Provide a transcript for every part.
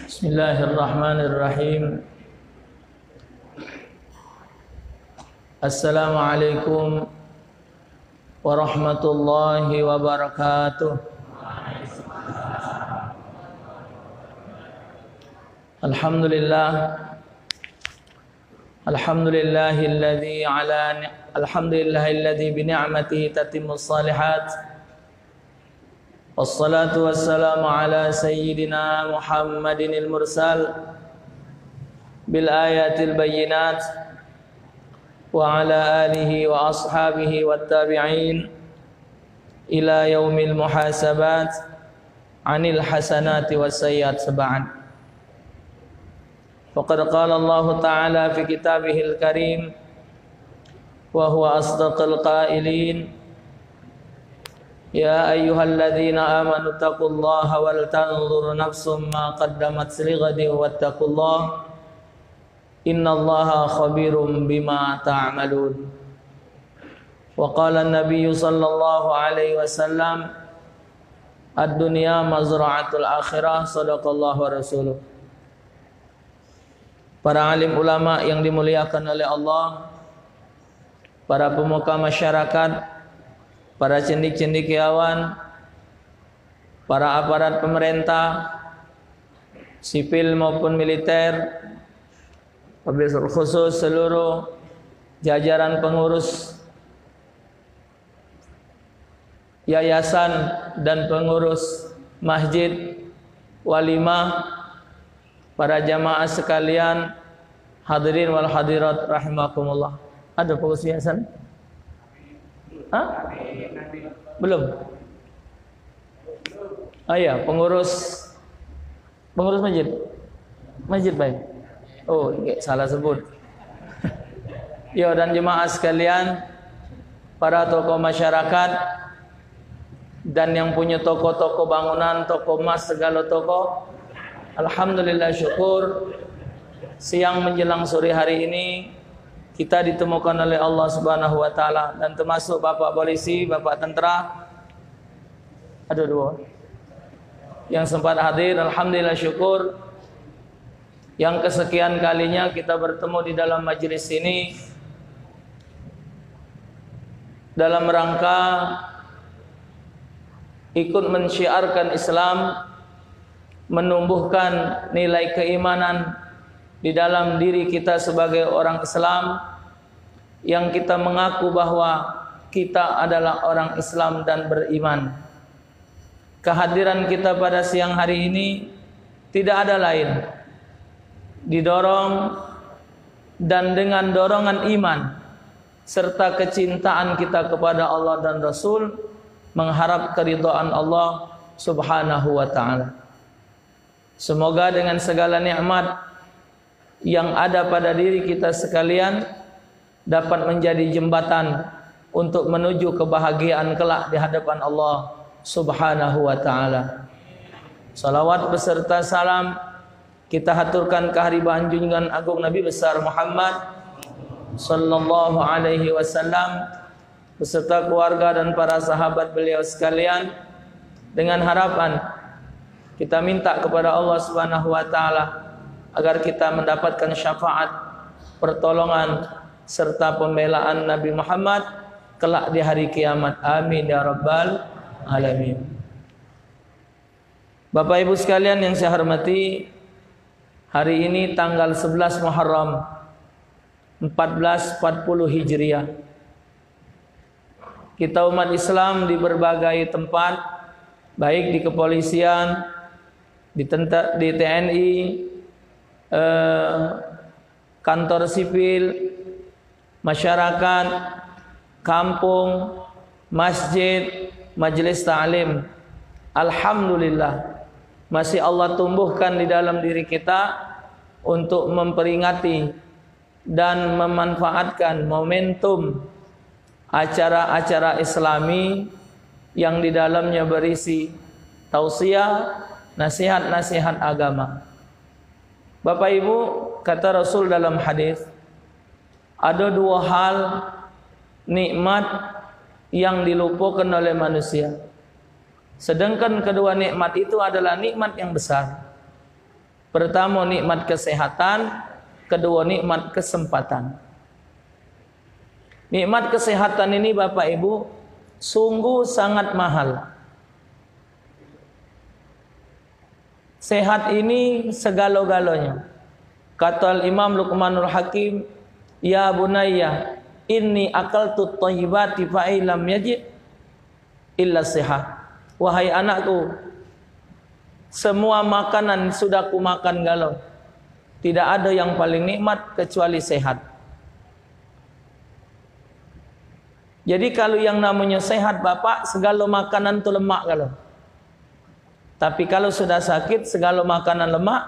Bismillahirrahmanirrahim. Assalamualaikum warahmatullahi wabarakatuh. Alhamdulillahilladzi bi ni'matihi tatimmus shalihat. Wassalatu wassalamu ala sayyidina Muhammadinil mursal bil ayatil bayyinat wa ala alihi wa ashabihi wat tabi'in ila yaumil muhasabat anil hasanati was sayyiat sab'an. Faqad qala Allah ta'ala fi kitabihil karim wa huwa asdaqul qailin. Ya ayyuhalladzina amanu taqullaha wal tanzur nafsum ma qaddamat lighadin wattaqullaha innallaha khabirum bima ta'malun. Wa qala an-nabiy sallallahu alaihi wasallam ad-dunya mazra'atul akhirah, sadaqallahu wa rasuluh. Para alim ulama yang dimuliakan oleh Allah, para pemuka masyarakat, para cendekiawan, para aparat pemerintah, sipil maupun militer, wabil khusus seluruh jajaran pengurus yayasan dan pengurus masjid, walimah, para jamaah sekalian, hadirin wal hadirat rahimakumullah. Ada pengurus yayasan? Hah? Belum? Oh iya, pengurus masjid. Masjid baik. Oh, salah sebut. Yo, dan jemaah sekalian, para tokoh masyarakat dan yang punya toko-toko bangunan, toko emas, segala toko. Alhamdulillah, syukur siang menjelang sore hari ini kita ditemukan oleh Allah Subhanahu wa taala, dan termasuk Bapak polisi, Bapak tentara, ada dua yang sempat hadir. Alhamdulillah, syukur yang kesekian kalinya kita bertemu di dalam majelis ini dalam rangka ikut mensyiarkan Islam, menumbuhkan nilai keimanan di dalam diri kita sebagai orang Islam, yang kita mengaku bahwa kita adalah orang Islam dan beriman. Kehadiran kita pada siang hari ini tidak ada lain, didorong dan dengan dorongan iman serta kecintaan kita kepada Allah dan Rasul, mengharap keridhaan Allah Subhanahu wa ta'ala. Semoga dengan segala nikmat yang ada pada diri kita sekalian dapat menjadi jembatan untuk menuju kebahagiaan kelak di hadapan Allah Subhanahu wa ta'ala. Salawat beserta salam kita haturkan kehadiran junjungan agung Nabi besar Muhammad sallallahu alaihi wasallam beserta keluarga dan para sahabat beliau sekalian, dengan harapan kita minta kepada Allah Subhanahu wa ta'ala agar kita mendapatkan syafaat, pertolongan serta pembelaan Nabi Muhammad kelak di hari kiamat. Amin ya rabbal alamin. Bapak Ibu sekalian yang saya hormati, hari ini tanggal 11 Muharram 1440 Hijriah. Kita umat Islam di berbagai tempat, baik di kepolisian, di TNI, kantor sipil, masyarakat, kampung, masjid, majelis ta'lim, alhamdulillah masih Allah tumbuhkan di dalam diri kita untuk memperingati dan memanfaatkan momentum acara-acara Islami yang di dalamnya berisi tausiah, nasihat-nasihat agama. Bapak Ibu, kata Rasul dalam hadis, ada dua hal nikmat yang dilupakan oleh manusia. Sedangkan kedua nikmat itu adalah nikmat yang besar. Pertama nikmat kesehatan, kedua nikmat kesempatan. Nikmat kesehatan ini Bapak Ibu sungguh sangat mahal. Sehat ini segala-galanya. Kata Imam Luqmanul Hakim, ya bunayya, inni akaltu thayyibati fa illam yajid illa sehat. Wahai anakku, semua makanan sudah ku makan galau. Tidak ada yang paling nikmat kecuali sehat. Jadi kalau yang namanya sehat Bapak, segala makanan itu lemak galau. Tapi kalau sudah sakit, segala makanan lemak,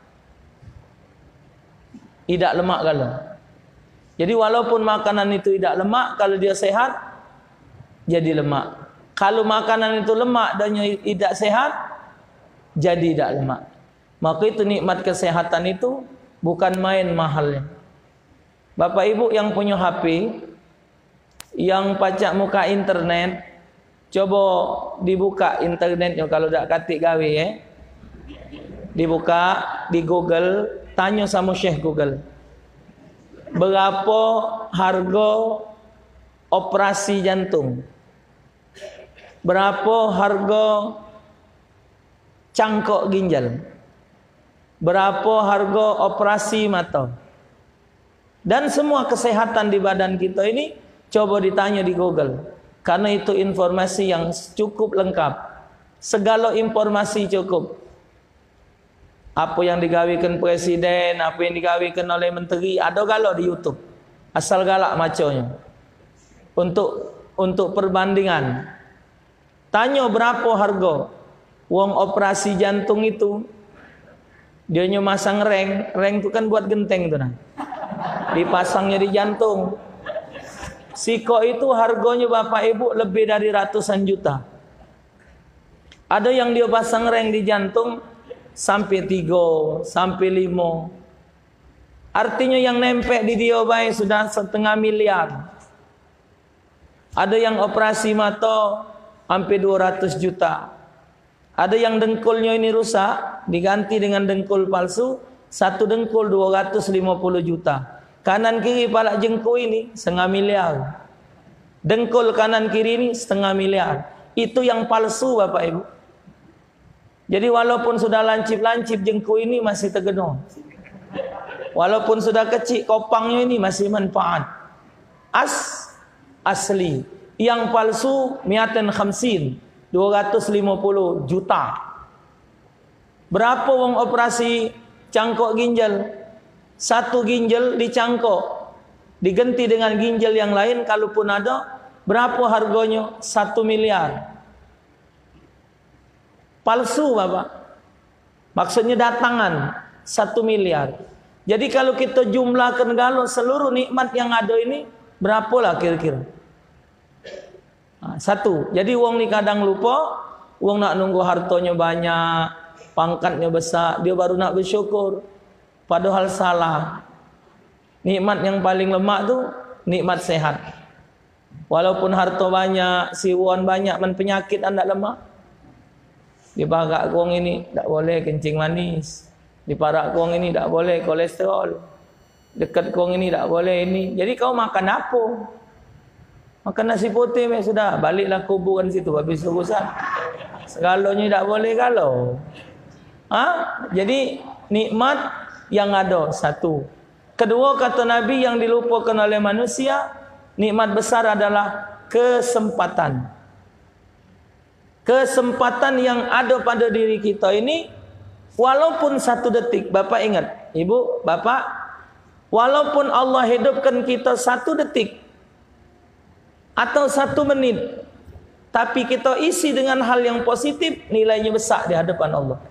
tidak lemak galau. Jadi walaupun makanan itu tidak lemak, kalau dia sehat, jadi lemak. Kalau makanan itu lemak dan tidak sehat, jadi tidak lemak. Maka itu nikmat kesehatan itu bukan main mahalnya. Bapak Ibu yang punya HP, yang pacak muka internet, coba dibuka internetnya kalau tak katik gawe ya. Dibuka di Google, tanya sama Syekh Google. Berapa harga operasi jantung? Berapa harga cangkok ginjal? Berapa harga operasi mata? Dan semua kesehatan di badan kita ini coba ditanya di Google. Karena itu informasi yang cukup lengkap. Segala informasi cukup. Apa yang digawikan presiden, apa yang digawikan oleh menteri, ada galau di YouTube. Asal galak macamnya. Untuk perbandingan. Tanya berapa harga wong operasi jantung itu. Dia masang reng itu kan buat genteng tuh nah. Dipasangnya di jantung. Siko itu harganya Bapak Ibu lebih dari ratusan juta. Ada yang dia pasang reng di jantung sampai 3, sampai 5. Artinya yang nempel di dia baik sudah 1,5 miliar. Ada yang operasi mata hampir 200 juta. Ada yang dengkulnya ini rusak, diganti dengan dengkul palsu, satu dengkul 250 juta. Kanan kiri palak jengkul ini 1,5 miliar. Dengkul kanan kiri ini 1,5 miliar. Itu yang palsu Bapak Ibu. Jadi walaupun sudah lancip-lancip jengkul ini masih tergenang. Walaupun sudah kecil kopangnya ini masih manfaat. Asli. Yang palsu 250 juta. Berapa wong operasi cangkok ginjal? Satu ginjal dicangkok, diganti dengan ginjal yang lain kalaupun ada, berapa harganya? 1 miliar. Palsu Bapak. Maksudnya datangan 1 miliar. Jadi kalau kita jumlahkan galau seluruh nikmat yang ada ini, berapalah kira-kira? Satu. Jadi wong ni kadang lupa, wong nak nunggu hartanya banyak, pangkatnya besar, dia baru nak bersyukur. Padahal salah. Nikmat yang paling lemak tu nikmat sehat. Walaupun harta banyak, siwan banyak, men penyakit anda lemak. Di parak wong ini tak boleh kencing manis. Di parak wong ini tak boleh kolesterol. Dekat wong ini tak boleh ini. Jadi kau makan apa? Makan nasi putih sudah, baliklah kuburan situ habis urusan. Segalanya tak boleh kalau. Jadi nikmat yang ada satu. Kedua kata Nabi yang dilupakan oleh manusia, nikmat besar adalah kesempatan. Kesempatan yang ada pada diri kita ini walaupun 1 detik. Bapak ingat, Ibu, Bapak, walaupun Allah hidupkan kita 1 detik atau 1 menit, tapi kita isi dengan hal yang positif, nilainya besar di hadapan Allah.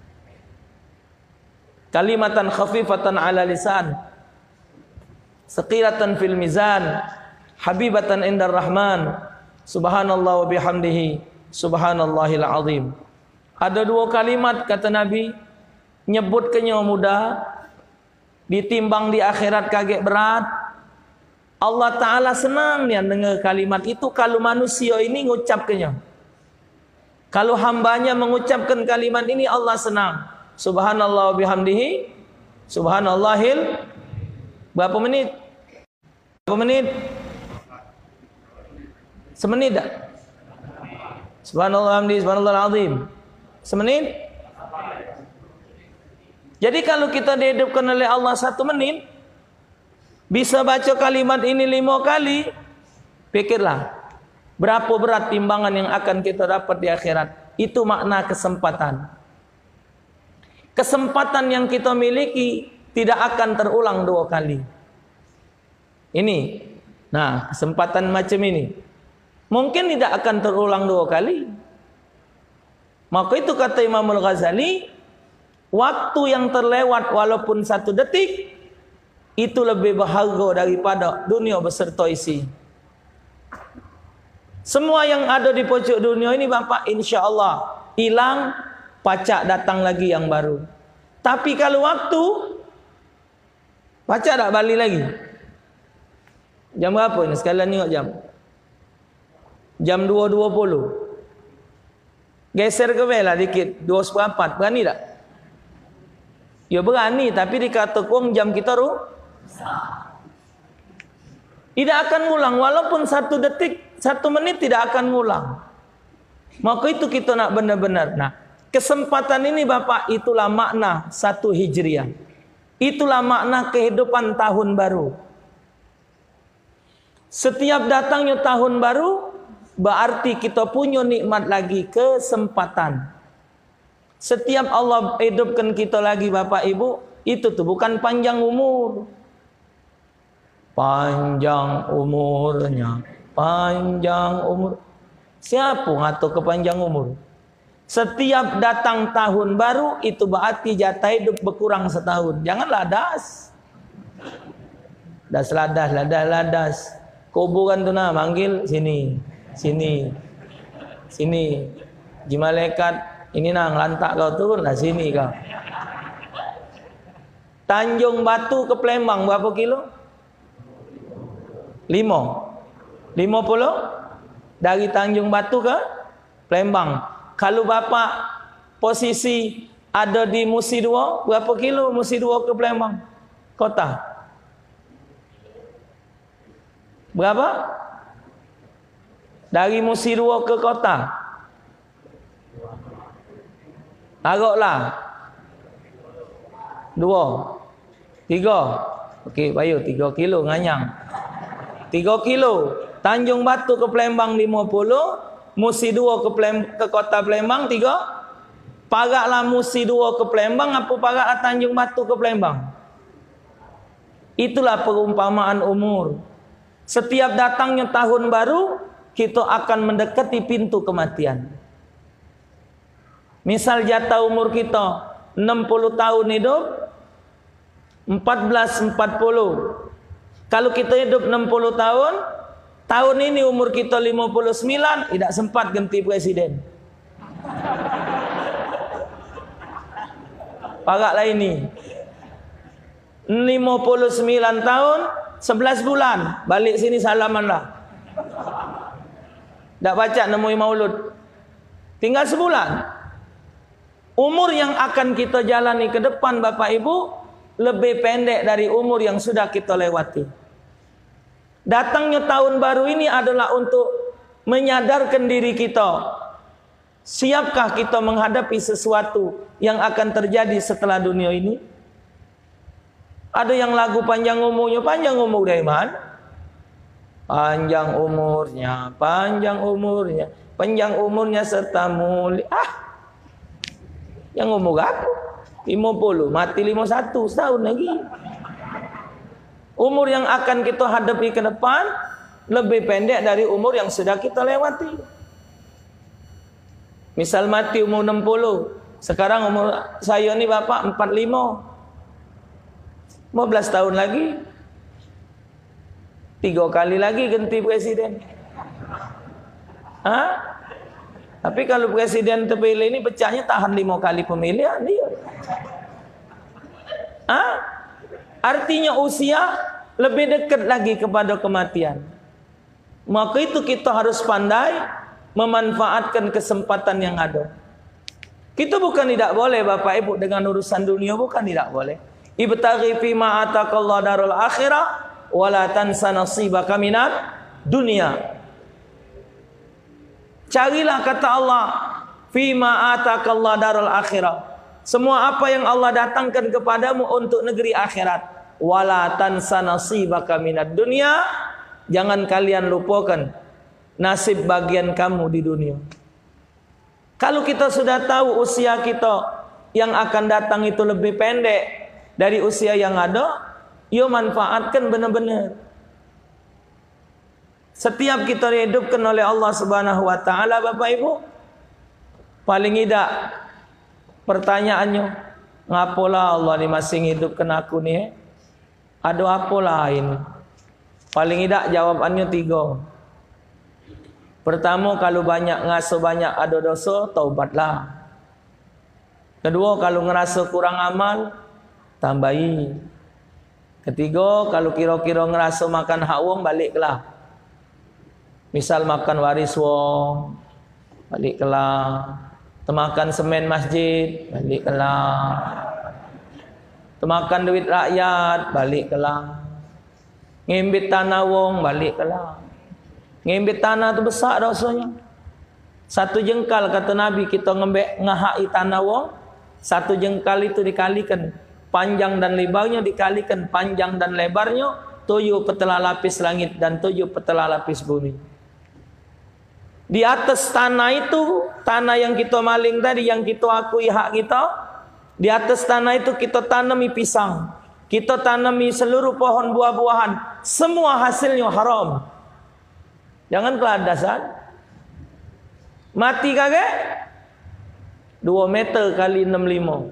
Kalimatan khafifatan ala lisan, saqilatan fil mizan, habibatan indar rahman, subhanallah wa bihamdihi, subhanallahil azim. Ada 2 kalimat kata Nabi, nyebutkannya mudah, ditimbang di akhirat kaget berat. Allah Ta'ala senang dia dengar kalimat itu kalau manusia ini mengucapkannya. Kalau hambanya mengucapkan kalimat ini Allah senang. Subhanallah bihamdihi. Subhanallahil. Berapa menit? Berapa menit? Semenit tak? Subhanallah bihamdihi, subhanallah azim. Semenit? Jadi kalau kita dihidupkan oleh Allah 1 menit, bisa baca kalimat ini 5 kali, pikirlah berapa berat timbangan yang akan kita dapat di akhirat. Itu makna kesempatan. Kesempatan yang kita miliki tidak akan terulang 2 kali. Ini, nah kesempatan macam ini mungkin tidak akan terulang 2 kali. Maka itu kata Imam Al-Ghazali, waktu yang terlewat walaupun 1 detik itu lebih berharga daripada dunia beserta isi. Semua yang ada di pojok dunia ini Bapak, insya Allah hilang, pacak datang lagi yang baru. Tapi kalau waktu, pacak tak balik lagi. Jam berapa ini? Sekalian tengok jam. Jam 2.20. Geser ke bawah dikit, 2.4. Berani tak? Ya berani, tapi dikata kuang jam kita tidak akan ngulang. Walaupun 1 detik, 1 menit tidak akan ngulang. Maka itu kita nak benar-benar. Nah, kesempatan ini Bapak, itulah makna 1 Hijriah. Itulah makna kehidupan tahun baru. Setiap datangnya tahun baru, berarti kita punya nikmat lagi, kesempatan. Setiap Allah hidupkan kita lagi Bapak Ibu, itu tuh bukan panjang umur. Panjang umurnya, panjang umur. Siapa ngatur kepanjang umur? Setiap datang tahun baru itu berarti jatah hidup berkurang setahun. Janganlah das. Das ladas, ladas, ladas. Kuburan tu nak manggil sini, sini, sini. Ji malaikat ini nang lantak kau turun lah sini kau. Tanjung Batu ke Palembang berapa kilo? 50 dari Tanjung Batu ke Palembang. Kalau Bapak posisi ada di Musi 2, berapa kilo Musi 2 ke Palembang kota? Berapa? Dari Musi 2 ke kota? Agaklah 2, 3. Okey, bayu 3 kilo nganyang. 3 kilo. Tanjung Batu ke Palembang 50, Musi 2 ke kota Palembang 3. Paraklah Musi 2 ke Palembang, apa paraklah Tanjung Batu ke Palembang. Itulah perumpamaan umur. Setiap datangnya tahun baru, kita akan mendekati pintu kematian. Misal jatah umur kita 60 tahun hidup, 1440. Kalau kita hidup 60 tahun, tahun ini umur kita 59, tidak sempat ganti presiden. Paraklah ini. 59 tahun, 11 bulan. Balik sini salamanlah. Tak baca nemui maulud. Tinggal sebulan. Umur yang akan kita jalani ke depan Bapak Ibu lebih pendek dari umur yang sudah kita lewati. Datangnya tahun baru ini adalah untuk menyadarkan diri kita. Siapkah kita menghadapi sesuatu yang akan terjadi setelah dunia ini? Ada yang lagu panjang umurnya. Panjang umur dari mana? Panjang umurnya, panjang umurnya, panjang umurnya serta mulia. Yang umur aku 50, mati 51, setahun lagi. Umur yang akan kita hadapi ke depan lebih pendek dari umur yang sudah kita lewati. Misal mati umur 60, sekarang umur saya ni Bapak 45. 15 tahun lagi, 3 kali lagi ganti presiden. Tapi kalau presiden terpilih ini pecahnya tahan 5 kali pemilihan dia. Artinya usia lebih dekat lagi kepada kematian. Maka itu kita harus pandai memanfaatkan kesempatan yang ada. Kita bukan tidak boleh Bapak Ibu dengan urusan dunia, bukan tidak boleh. Ibtaghi fima ataqallahu darul akhirah wala tansa nasibaka minad dunya. Carilah kata Allah fima ataqallahu darul akhirah. Semua apa yang Allah datangkan kepadamu untuk negeri akhirat. Wala tansa nasibaka minad dunya. Jangan kalian lupakan nasib bagian kamu di dunia. Kalau kita sudah tahu usia kita yang akan datang itu lebih pendek dari usia yang ada, yo manfaatkan benar-benar. Setiap kita dihidupkan oleh Allah Subhanahu wa taala Bapak Ibu, paling tidak pertanyaannya, ngapalah Allah ni masih hidupkan aku ni? Ada apa lain? Paling tidak jawabannya 3. Pertama, kalau ngasuh banyak ada dosa, taubatlah. Kedua, kalau ngerasa kurang amal, tambahi. Ketiga, kalau kira-kira ngerasa makan hak wong, baliklah. Misal makan waris wong, baliklah. Temakan semen masjid, baliklah. Temakan duit rakyat, baliklah. Ngimbit tanah wong, baliklah. Ngimbit tanah itu besar dosanya. 1 jengkal kata Nabi kita ngahai tanah wong, 1 jengkal itu dikalikan panjang dan lebarnya, dikalikan panjang dan lebarnya 7 petela lapis langit dan 7 petela lapis bumi. Di atas tanah itu, tanah yang kita maling tadi, yang kita akui hak kita, di atas tanah itu kita tanami pisang, kita tanami seluruh pohon buah-buahan, semua hasilnya haram. Jangan keladasan. Mati kagak? 2 meter kali 65.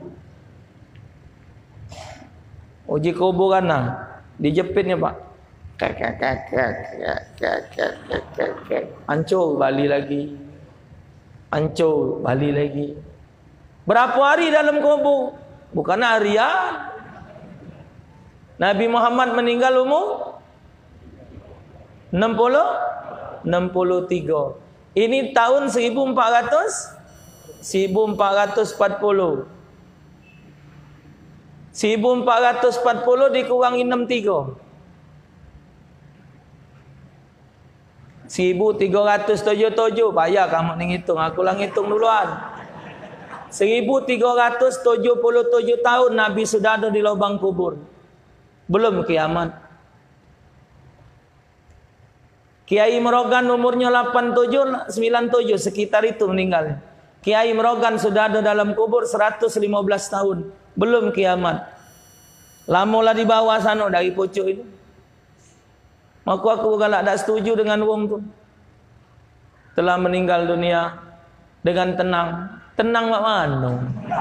Uji kuburan lah. Dijepitnya Pak. Hancur balik lagi. Hancur balik lagi. Berapa hari dalam kubur? Bukan harian. Nabi Muhammad meninggal umur 63. Ini tahun 1440. 1440 dikurangi 63. 1377. Payah kamu ngitung, aku lah ngitung duluan. 1377 tahun Nabi sudah ada di lubang kubur. Belum kiamat. Kiai Merogan umurnya 87, 97, sekitar itu meninggal. Kiai Merogan sudah ada dalam kubur 115 tahun. Belum kiamat. Lamalah di bawah sana dari pucuk itu. Maka aku galak tak setuju dengan wong tu. Telah meninggal dunia dengan tenang. Tenang mak mano.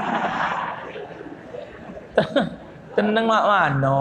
Tenang mak mano.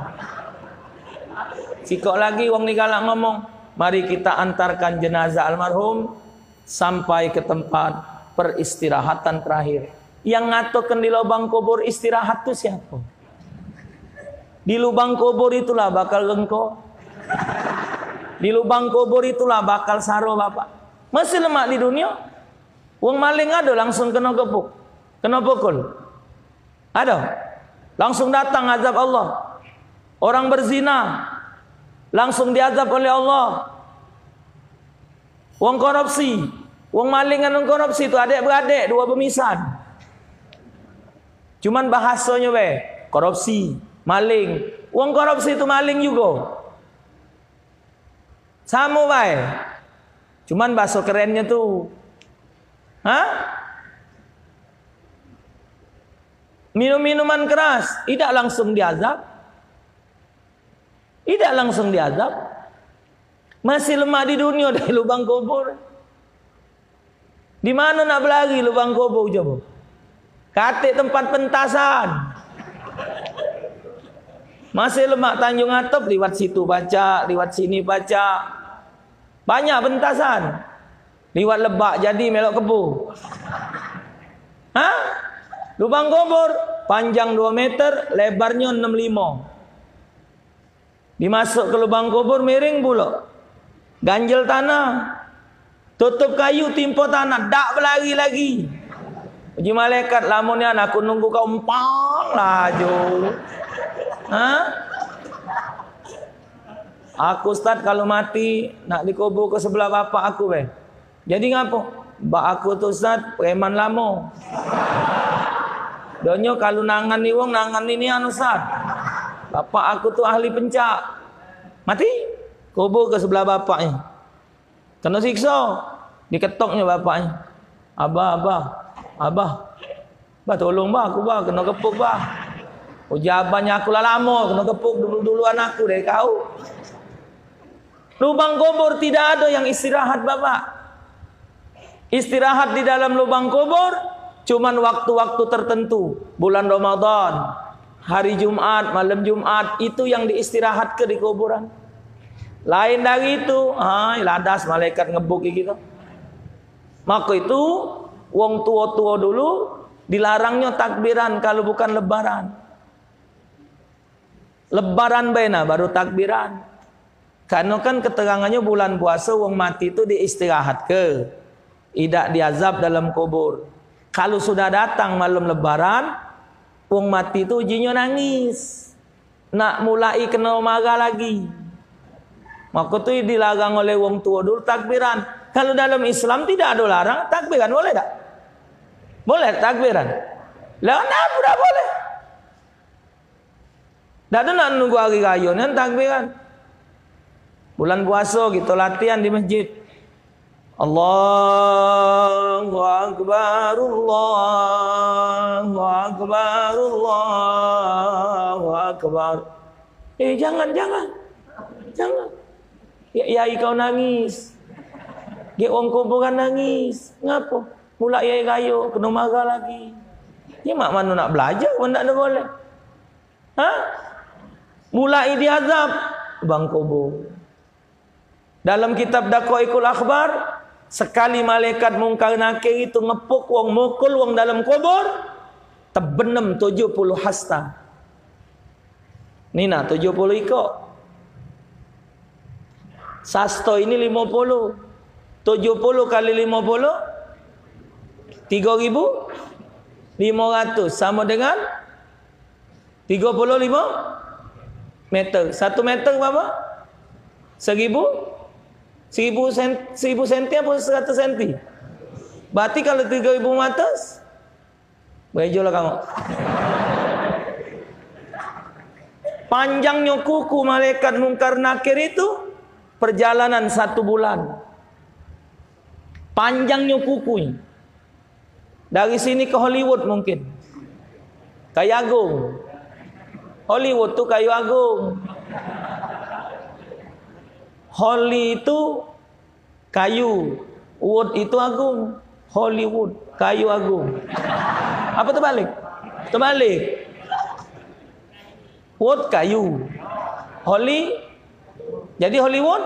Sikok lagi wong ni galak ngomong. Mari kita antarkan jenazah almarhum sampai ke tempat peristirahatan terakhir. Yang ngatokan di lubang kubur istirahat itu siapa? Di lubang kubur itulah bakal gengko. Di lubang kubur itulah bakal saro Bapak. Masih lemak di dunia. Wong maling ada langsung kena gepuk, kena pukul. Ada. Langsung datang azab Allah. Orang berzina langsung diazab oleh Allah. Wong korupsi, wong maling dan wong korupsi itu adik-beradik, 2 bemisan. Cuman bahasanya korupsi, maling. Wong korupsi itu maling juga. Sama Cuman bahasa kerennya tuh. Minum-minuman keras, tidak langsung diazab. Tidak langsung diazab. Masih lemah di dunia dari lubang kubur. Di mana nak berlari lubang kubur coba? Katik tempat pentasan. Masih lemak Tanjung Atap, lewat situ baca, lewat sini baca. Banyak pentasan. Lewat Lebak jadi melok kebu. Lubang kubur panjang 2 meter, lebarnya 65. Dimasuk ke lubang kubur miring pula. Ganjel tanah. Tutup kayu timpa tanah, dak berlari lagi. Uji malaikat lamunnya aku nunggu kau empang laju. Hah? Aku Ustaz kalau mati nak dikubur ke sebelah bapak aku be. Jadi ngapo? Bak aku tu Ustaz preman lamo. Donyo kalau nangan ni wong nangan ini anu Ustaz. Bapak aku tu ahli pencak. Mati kubur ke sebelah bapaknya. Kena siksa. Diketoknya bapaknya. Abah, tolong bah aku bah kena kepuk bah. Ujabannya aku lah lama kena kepuk duluan aku dari kau. Lubang kubur tidak ada yang istirahat bapak. Istirahat di dalam lubang kubur cuman waktu-waktu tertentu. Bulan Ramadan, hari Jumat, malam Jumat itu yang diistirahat ke di kuburan. Lain dari itu, ladas malaikat ngebuk gitu. Maka itu wong tua-tua dulu dilarangnya takbiran kalau bukan lebaran. Lebaran bena baru takbiran. Karena kan keterangannya bulan puasa wong mati itu diistirahat ke, tidak diazab dalam kubur. Kalau sudah datang malam lebaran, wong mati itu ujinya nangis, nak mulai kena marah lagi. Maka itu dilarang oleh wong tua dulu takbiran. Kalau dalam Islam tidak ada larang takbiran, boleh tak? Boleh takbiran? Lah tidak boleh. Tak ada nak nunggu hari raya ni takbiran. Bulan puasa kita latihan di masjid. Allahu Akbar, Allahu Akbar, Allahu Akbar. Jangan. Ya kau nangis. Dia orang kuburan nangis. Ngapa? Mula yai gayo kena marah lagi. Ni mak mana nak belajar pun tak ada boleh. Mulai diazab bang kubur. Dalam kitab Daqaiqul Akhbar, sekali malaikat mungkar nakir itu ngepuk wong, mukul wong dalam kubur, terbenam 70 hasta. Nina 70 ikut. Sasto ini 50. 70 kali 50 3.500 sama dengan 35 meter. 1 meter berapa? 1000 senti apa 100 senti? Berarti kalau 3.000 meter bejolah kamu. Panjangnya kuku malaikat mungkar nakir itu perjalanan 1 bulan. Panjangnya kukunya. Dari sini ke Hollywood mungkin. Kayu Agung. Hollywood tu Kayu Agung. Holly itu kayu, wood itu agung. Hollywood, kayu agung. Apa terbalik? Terbalik. Wood kayu, Holly. Jadi Hollywood.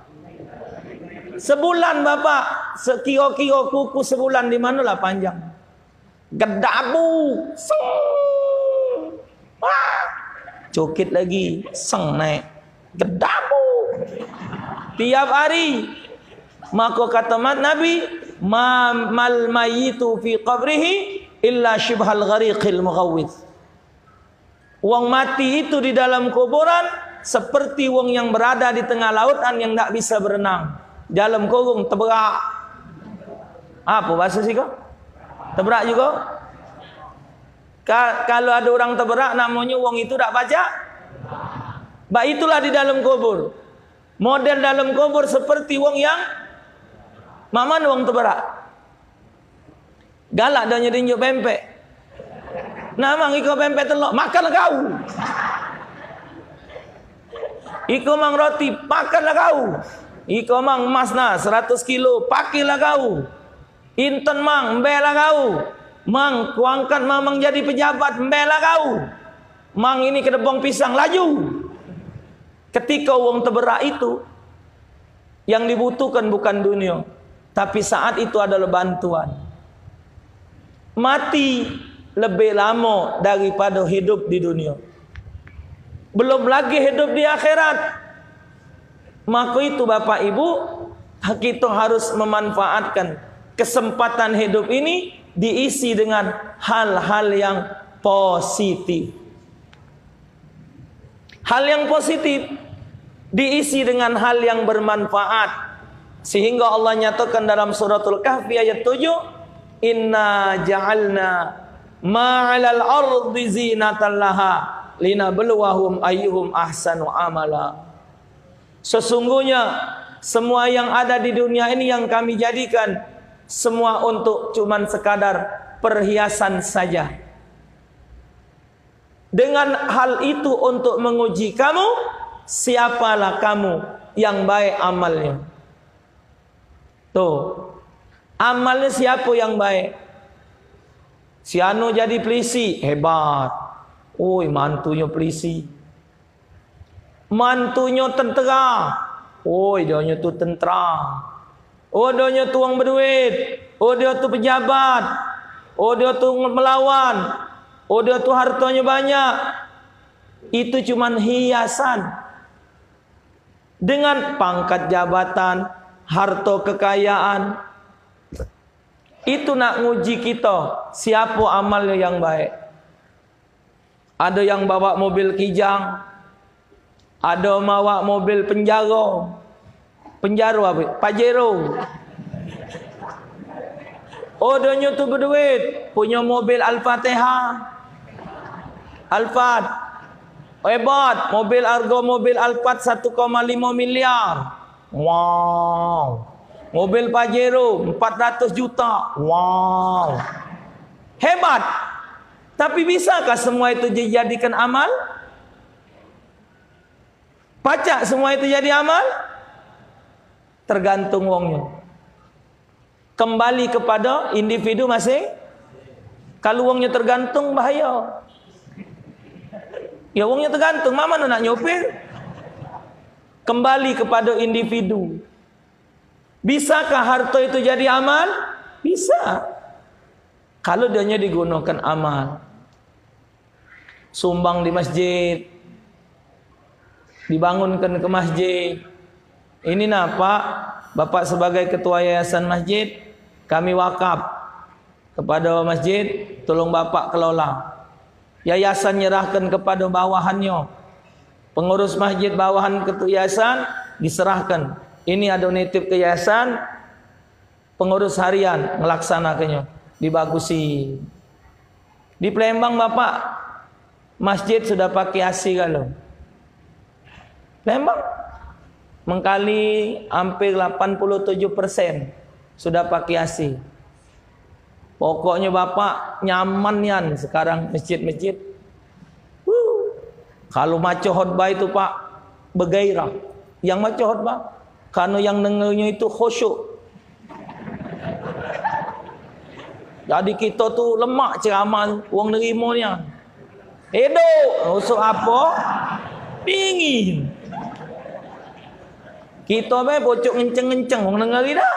Sebulan bapak, sekira-kira kuku sebulan di manalah panjang. Gedabu, seng, cokit lagi, seng naik, gedabu. Tiap hari. Maka kata Nabi, mal mayitu fi qabrihi illa shibhal ghariqil mughawwith. Wong mati itu di dalam kuburan seperti wong yang berada di tengah lautan yang tak bisa berenang. Dalam kurung terberak. Apa bahasa sih kau? Terberak juga. Kalau ada orang terberak namanya wong itu tak baca. Bah itulah di dalam kubur. Model dalam kubur seperti wong yang maman wong terberak. Galak dan nyedinjuk pempek. Namang iko pempek telok, makanlah kau. Iko mang roti, makanlah kau. Iko mang emasna 100 kilo, pakailah kau. Inten mang, embela kau. Mang, kuangkat mamang jadi pejabat, embela kau. Mang ini kedebong pisang, laju. Ketika wong terberak itu, yang dibutuhkan bukan dunia, tapi saat itu adalah bantuan. Mati lebih lama daripada hidup di dunia. Belum lagi hidup di akhirat. Maka itu Bapak Ibu, kita harus memanfaatkan kesempatan hidup ini diisi dengan hal-hal yang positif. Hal yang positif diisi dengan hal yang bermanfaat. Sehingga Allah nyatakan dalam suratul Kahfi ayat 7, Inna ja'alna ma'alal ardi zinatan laha linabluwahum ayyuhum ahsanu amala. Sesungguhnya semua yang ada di dunia ini yang kami jadikan semua untuk cuman sekadar perhiasan saja. Dengan hal itu untuk menguji kamu, siapalah kamu yang baik amalnya. Tuh, amalnya siapa yang baik? Si anu jadi polisi, hebat. Oi, mantunya polisi. Mantunya tentera. Oi, dia tu tentera. Oh, dia tu orang berduit. Oh, dia tu pejabat. Oh, dia tu melawan. Oh, dia tu hartanya banyak. Itu cuman hiasan. Dengan pangkat jabatan, harta kekayaan, itu nak nguji kita siapa amalnya yang baik. Ada yang bawa mobil kijang, ada bawa mobil penjara apa? Pajero. Oh, dia tu berduit, punya mobil Al-Fatihah, Alphard, hebat, harga mobil Alphard 1,5 miliar. Wow. Mobil Pajero 400 juta. Wow. Hebat. Tapi bisakah semua itu dijadikan amal? Pacak semua itu jadi amal? Tergantung wongnya. Kembali kepada individu masing. Kalau wongnya tergantung bahaya. Ya wongnya tergantung, mana nak nyopir? Kembali kepada individu. Bisakah harta itu jadi amal? Bisa. Kalau dianya digunakan amal. Sumbang di masjid, dibangunkan ke masjid. Ini nah Pak, Bapak sebagai ketua yayasan masjid, kami wakaf kepada masjid, tolong Bapak kelola. Yayasan nyerahkan kepada bawahannya. Pengurus masjid bawahan ketua yayasan diserahkan. Ini ada nitip ke yayasan, pengurus harian melaksanakannya, dibagusi. Di Palembang Bapak, masjid sudah pakai AC kalau. Palembang mengkali hampir 87% sudah pakai AC. Pokoknya Bapak nyaman yan sekarang masjid-masjid. Kalau maca khutbah itu Pak bergairah. Yang maca khutbah, karena yang dengarnya itu khusyuk. Jadi kita tu lemak ceramah wong nerimanya. Hidup usuk apa? Dingin. Kita bocok ngenceng-ngenceng wong dengar dah.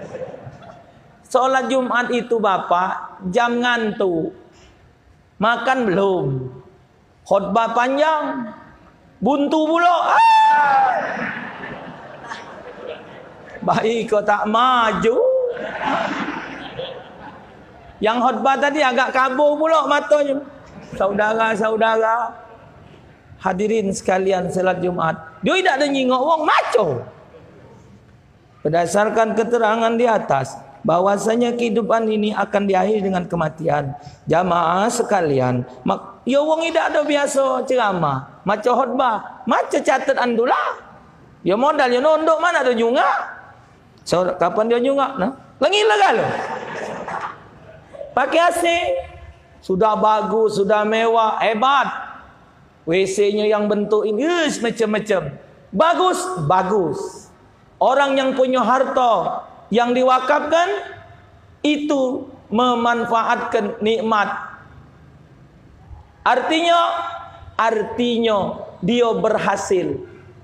Solat Jumat itu Bapak jam ngantuk. Makan belum? Khutbah panjang, buntu pula. Baik kau tak maju. Yang khutbah tadi agak kabur pula matanya. Saudara-saudara, hadirin sekalian salat Jumat, dia tidak ada nyingok wong maco. Berdasarkan keterangan di atas, bahwasanya kehidupan ini akan diakhiri dengan kematian. Jamaah sekalian, ya wong tidak ada biasa ceramah, maca khutbah, maca catat andulah. Ya modal ya nondok mana ada nyungak. So, kapan dia nyungak nah? Lagi lagal. Pakai AC sudah bagus, sudah mewah, hebat. WC-nya yang bentuk ini macam-macam. Bagus, bagus. Orang yang punya harta yang diwakafkan itu memanfaatkan nikmat. Artinya dia berhasil.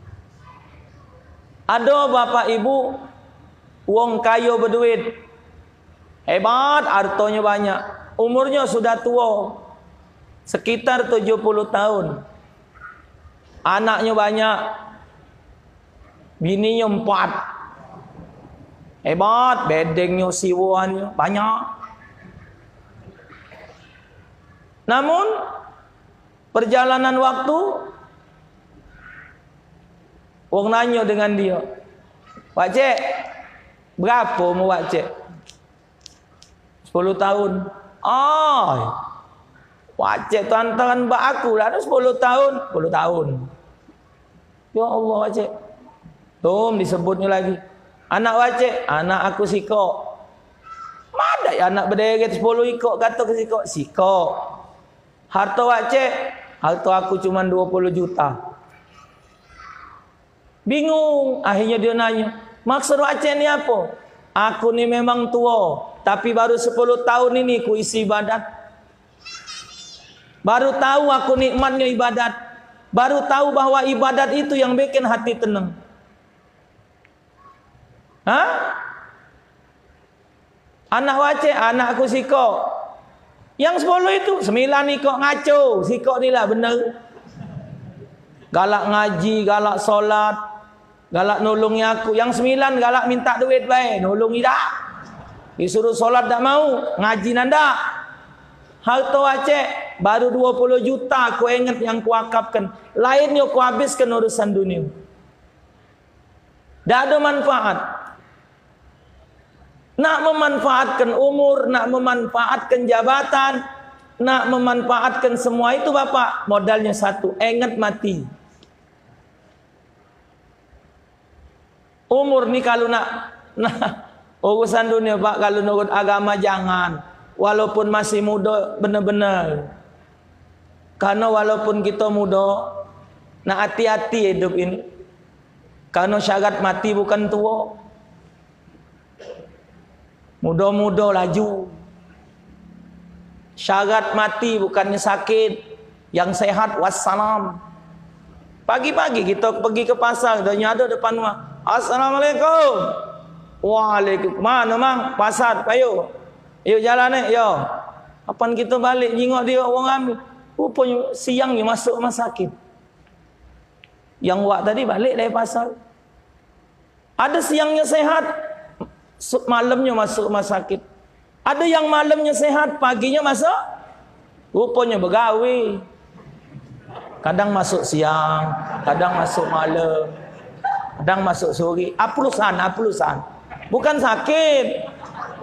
Ada bapak ibu wong kaya berduit, hebat, hartanya banyak, umurnya sudah tua, sekitar 70 tahun, anaknya banyak, bininya 4, hebat, bedengnya siwanya banyak. Namun perjalanan waktu, wong nanya dengan dia, Pak Cik, berapa umur Pak Cik? 10 tahun. Oh, Pak Cik tuan-tuan bak aku lah 10 tahun. 10 tahun. Ya Allah Pak Cik. Tum disebutnya lagi. Anak Pak Cik, anak aku sikok. Mana ya anak berderet 10 ikok kata ke sikok? Sikok. Harta Pak Cik, harta aku cuma 20 juta. Bingung. Akhirnya dia nanya, maksud Pak Cik ni apa? Aku ni memang tua, tapi baru 10 tahun ini ku isi ibadat. Baru tahu aku nikmatnya ibadat. Baru tahu bahwa ibadat itu yang bikin hati tenang. Hah? Anak Wacik, anak aku sikok. Yang 10 itu 9 ikok ngaco. Sikok ni lah benar. Galak ngaji, galak solat, galak nolongi aku. Yang 9 galak minta duit baik, nolongi tak. Disuruh solat tak mau, ngaji nanda. Harta Wacik baru 20 juta aku ingat yang kuakapkan. Lainnya aku habiskan urusan dunia. Tak ada manfaat. Nak memanfaatkan umur, nak memanfaatkan jabatan, nak memanfaatkan semua itu Bapak, modalnya satu, ingat mati. Umur ni kalau nak urusan dunia Pak, kalau nurut agama jangan. Walaupun masih muda benar-benar. Karena walaupun kita muda, nak hati-hati hidup ini. Karena syarat mati bukan tua. Muda-muda laju. Syarat mati bukannya sakit. Yang sehat wassalam. Pagi-pagi kita pergi ke pasar, dia ada depan rumah. Assalamualaikum. Waalaikumsalam. Mana mang? Pasar, payo. Yuk jalan ni, yo. Kapan kita balik jengok dia orang ambil. Rupanya siangnya masuk rumah sakit. Yang wak tadi balik dari pasar. Ada siangnya sehat, malamnya masuk rumah sakit. Ada yang malamnya sehat, paginya masuk, rupanya begawi. Kadang masuk siang, kadang masuk malam, kadang masuk sore. Aplusan. Bukan sakit.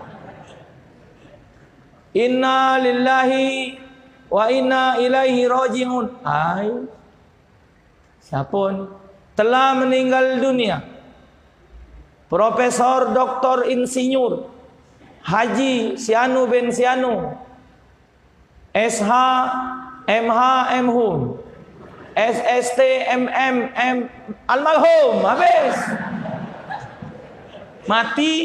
Inna lillahi wa inna ilaihi raji'un. Hai. Siapa ni? Telah meninggal dunia Profesor Dr. Insinyur Haji Sianu bin Sianu, SH MH MHum, SST MMM, almarhum habis. Mati.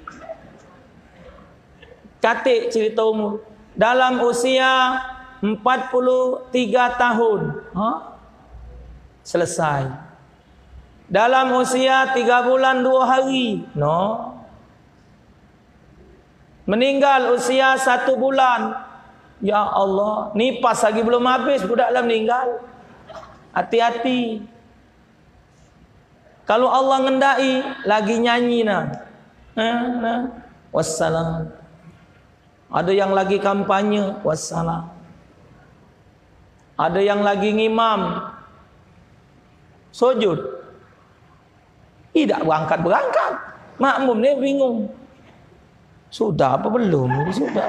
Katik cerita umur. Dalam usia 43 tahun. Selesai. Dalam usia 3 bulan 2 hari. No. Meninggal usia 1 bulan. Ya Allah. Nipas lagi belum habis. Budaklah meninggal. Hati-hati. Kalau Allah ngendai, lagi nyanyi nah. Wassalam. Ada yang lagi kampanye, wassalam. Ada yang lagi ngimam, sujud. Tidak berangkat. Makmum ni bingung. Sudah apa belum? Sudah.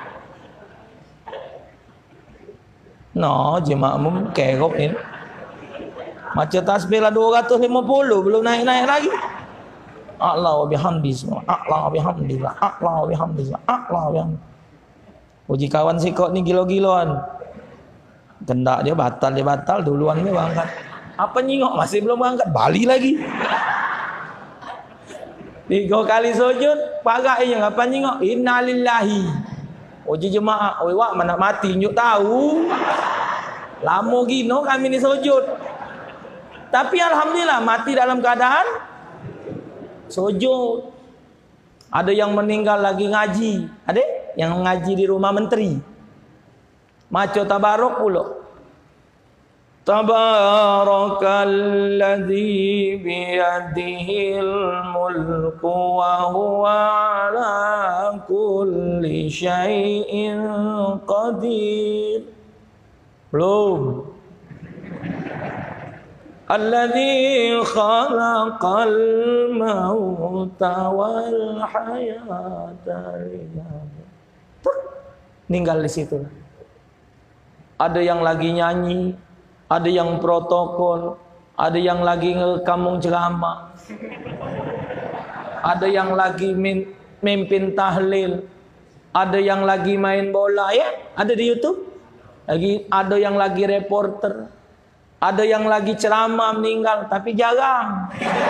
No, je makmum kerok ni. Macam tasbih lah 250, belum naik-naik lagi. Allah wa bihamdi semua. Allah wa bihamdi. Allah wa bihamdi. Allah wa bihamdi. Uji kawan sikok ni gilo-giloan. Kendak dia batal duluan dia berangkat. Apa nyingok masih belum berangkat, balik lagi. 3 kali sujud, pagai yang apa nyingok? Innalillahi. Uji jemaah, oi wak mana mati nyuk tahu. Lama gino kami ni sujud. Tapi alhamdulillah mati dalam keadaan sujud. Ada yang meninggal lagi ngaji. Ada yang ngaji di rumah menteri. Maco tabarok pula. Tabarakalladzi biyadihil mulku wa huwa ala kulli syai'in qadir. Belum. Alladzi khalaqal mauta wal hayata ninggal di situ. Ada yang lagi nyanyi, ada yang protokol, ada yang lagi ngekamung ceramah, ada yang lagi mimpin tahlil, ada yang lagi main bola ya, ada di YouTube. Ada yang lagi reporter, ada yang lagi ceramah meninggal, tapi jarang.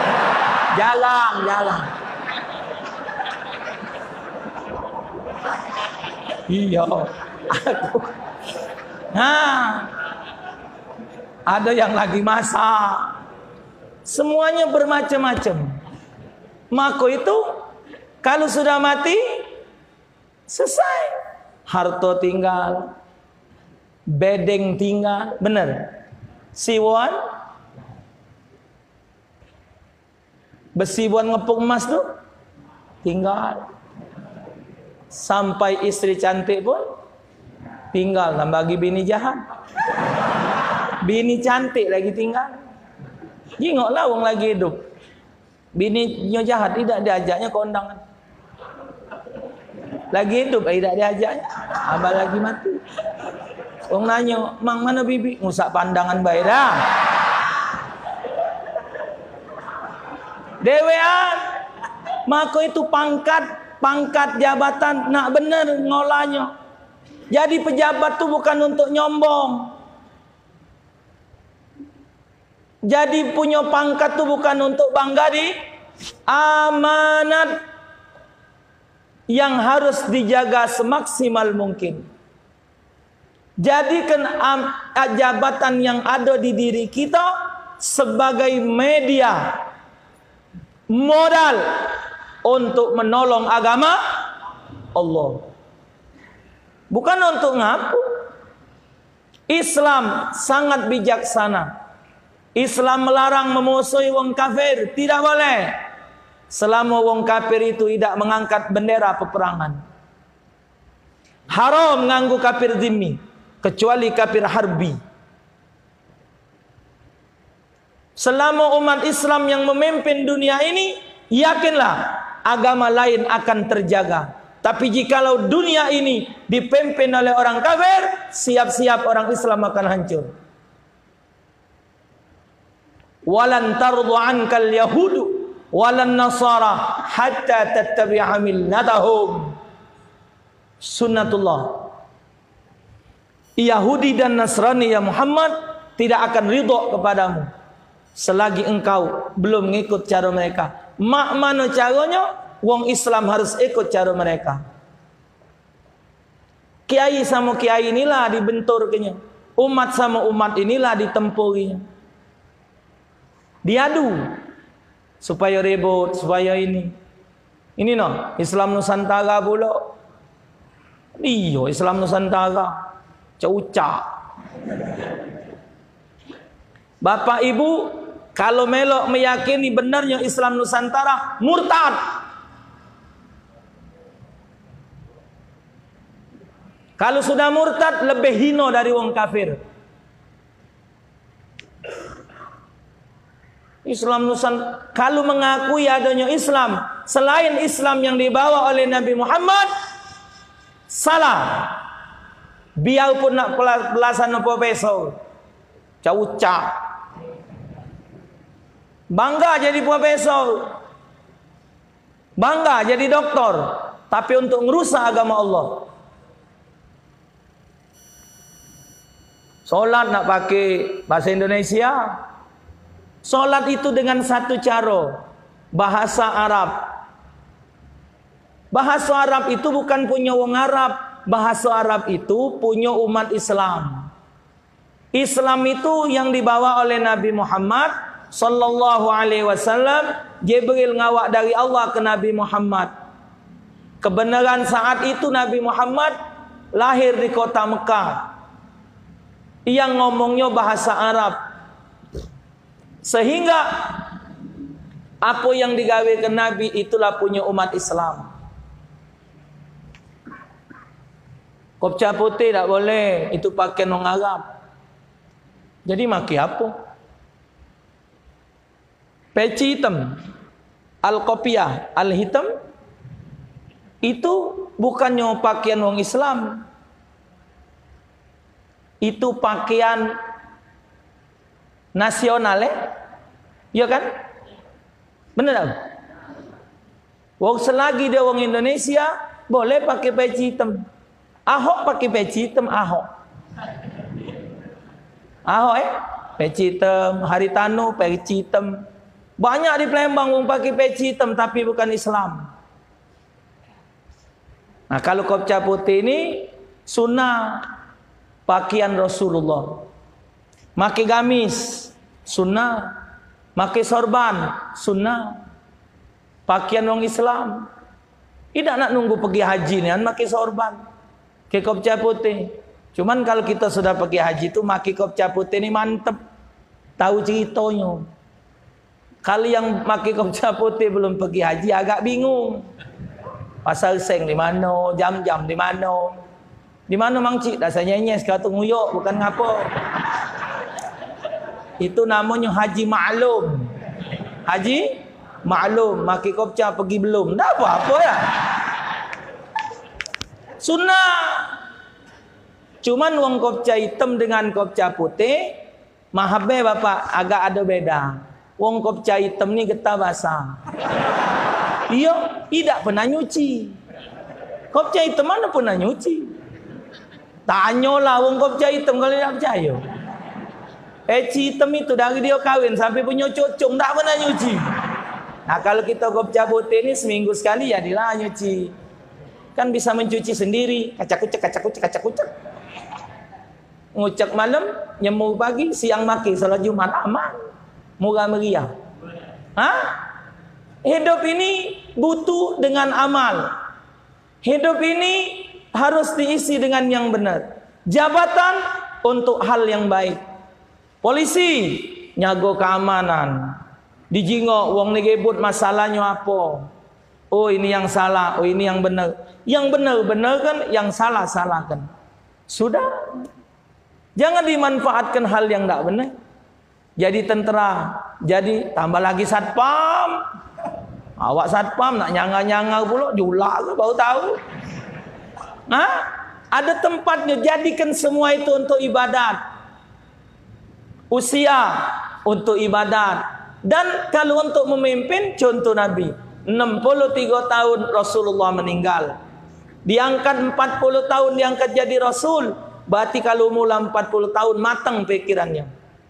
Iya. Nah, ada yang lagi masak. Semuanya bermacam-macam. Maka itu kalau sudah mati selesai. Harta tinggal, bedeng tinggal, benar. Siwan, besi buat ngepuk emas tuh tinggal. Sampai istri cantik pun tinggal. Nah, bagi bini jahat, bini cantik lagi tinggal. Jingoklah wong lagi hidup. Bininya jahat tidak diajaknya ke undangan. Lagi hidup tidak diajaknya. Abang lagi mati. Wong nanya, "Mang mana bibi?" Ngusak pandangan baik dah. Dewean. Maka itu pangkat jabatan nak bener ngolahnya. Jadi pejabat tu bukan untuk nyombong. Jadi punya pangkat tu bukan untuk bangga di amanat yang harus dijaga semaksimal mungkin. Jadikan jabatan yang ada di diri kita sebagai media modal untuk menolong agama Allah. Bukan untuk ngaku. Islam sangat bijaksana. Islam melarang memusuhi wong kafir, tidak boleh. Selama wong kafir itu tidak mengangkat bendera peperangan. Haram nganggu kafir zimmi. Kecuali kafir harbi. Selama umat Islam yang memimpin dunia ini, yakinlah agama lain akan terjaga. Tapi jikalau dunia ini dipimpin oleh orang kafir, siap-siap orang Islam akan hancur. Walan tardu ankal yahudu walan nasara hatta tattabi'a millatahum. Sunnatullah. Yahudi dan Nasrani ya Muhammad tidak akan ridho kepadamu selagi engkau belum mengikut cara mereka. Mak mana caranya? Wong Islam harus ikut cara mereka. Kiai sama kiai inilah dibenturkannya. Umat sama umat inilah ditempurinya. Diadu supaya ribut, supaya ini. Ini no, Islam Nusantara pula. Iya, Islam Nusantara. Caucak. Bapak Ibu, kalau melok meyakini benarnya Islam Nusantara, murtad. Kalau sudah murtad, lebih hina dari wong kafir. Islam Nusantara, kalau mengakui adanya Islam selain Islam yang dibawa oleh Nabi Muhammad, salah. Biarpun nak belasan profesor, caucak. Bangga jadi profesor, bangga jadi doktor, tapi untuk merusak agama Allah. Solat nak pakai bahasa Indonesia. Solat itu dengan satu cara, bahasa Arab. Bahasa Arab itu bukan punya wong Arab. Bahasa Arab itu punya umat Islam. Islam itu yang dibawa oleh Nabi Muhammad sallallahu alaihi wasallam. Jibril ngawak dari Allah ke Nabi Muhammad. Kebenaran saat itu Nabi Muhammad lahir di kota Mekah yang ngomongnya bahasa Arab. Sehingga apa yang digawe ke Nabi itulah punya umat Islam. Kopca putih tak boleh, itu pakai orang Arab. Jadi maki apa? Peci hitam, al-qopiyah, al-hitam, itu bukannya pakaian wong Islam. Itu pakaian nasional, ya kan? Benar tak? Wong selagi dia wong Indonesia boleh pakai peci hitam. Ahok pakai peci hitam, Ahok. Ahok peci hitam, Haritano peci hitam. Banyak di Palembang wong pakai peci hitam tapi bukan Islam. Nah, kalau kopca putih ini sunnah pakaian Rasulullah. Pakai gamis sunnah, pakai sorban sunnah. Pakaian wong Islam. Tidak nak nunggu pergi haji ni, pakai sorban, pakai kopca putih. Cuman kalau kita sudah pergi haji tu pakai kopca putih ni mantep. Tahu ceritanya. Kalau yang pakai kopca putih belum pergi haji agak bingung. Pasal seng di mana, jam-jam di mana. Di mana mang cik? Dasarnya nyes kata nguyok bukan ngapa. Itu namanya haji maklum. Haji maklum, maki kopca pergi belum. Tak apa-apa ya. Sunnah. Cuman wong kopca hitam dengan kopca putih, mahabe bapak agak ada beda. Wong kopca hitam ni getah basah. Iya, tidak pernah nyuci. Kopca hitam mana pernah nyuci? Tanyalah wong kopca hitam kalau tidak percaya. Peci hitam itu dari dia kahwin sampai punya cocong tak pernah nyuci. Nah, kalau kita kopca putih ini seminggu sekali jadilah nyuci. Kan bisa mencuci sendiri. Kacak-kucak. Ngucak malam, nyemur pagi, siang maki. Salat Jumat aman. Murah meriah. Hah? Hidup ini butuh dengan amal. Hidup ini harus diisi dengan yang benar. Jabatan untuk hal yang baik. Polisi nyago keamanan. Dijingok wong negebut masalahnya apa? Oh ini yang salah, oh ini yang benar. Yang benar kan, yang salah salahkan. Sudah. Jangan dimanfaatkan hal yang tidak benar. Jadi tentera, jadi tambah lagi satpam. Awak satpam nak nyanga-nyanga pula julak ke baru tahu. Hah? Ada tempatnya, jadikan semua itu untuk ibadat. Usia untuk ibadat. Dan kalau untuk memimpin, contoh Nabi 63 tahun Rasulullah meninggal. Diangkat 40 tahun diangkat jadi Rasul. Berarti kalau mula 40 tahun matang pikirannya.